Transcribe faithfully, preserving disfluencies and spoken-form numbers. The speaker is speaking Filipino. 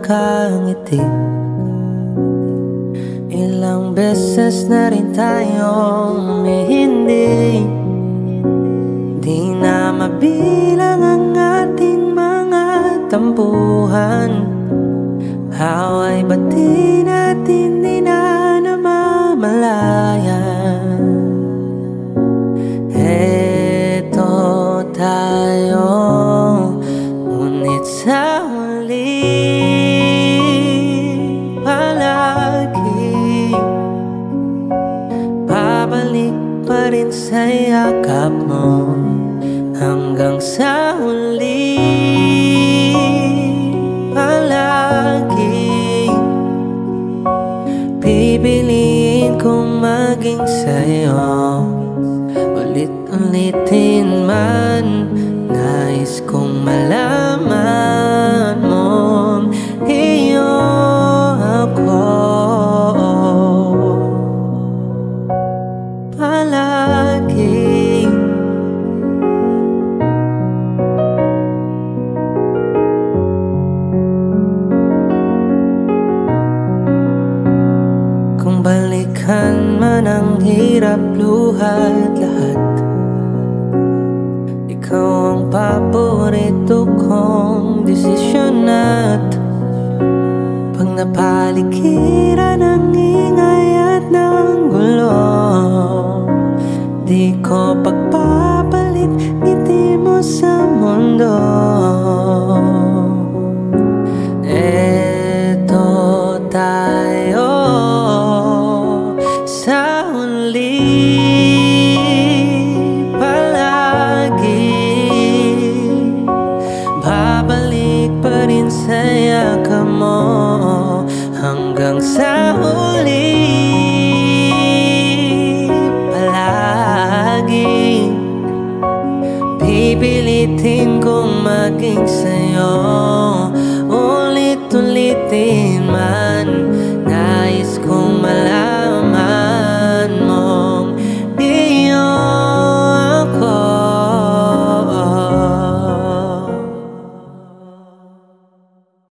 nakangiti. Ilang beses na rin tayong may hindi, di na mabilang ang ating mga tampuhan. Away ba't di natin di na namamalayan? Eto tayo, ngunit sa huli palagi babalik pa rin sa yakap mo. Hanggang sa huli palagi pipiliin kong maging sa'yo. Ulit-ulitin man, nais kong malaman mong iyo ako palagi. Kung balikan man ang hirap, luha't lahat, ikaw ang paborito kong desisyon. At pag napaligiran ng ingay at ng gulo, di ko pagpapalit ngiti mo sa mundo. Eto tayo sa huli palagi, babalik pa rin sa yakap mo. Hanggang sa huli palagi pipilitin kong maging sa'yo. Ulit-ulitin man, nais kong malaman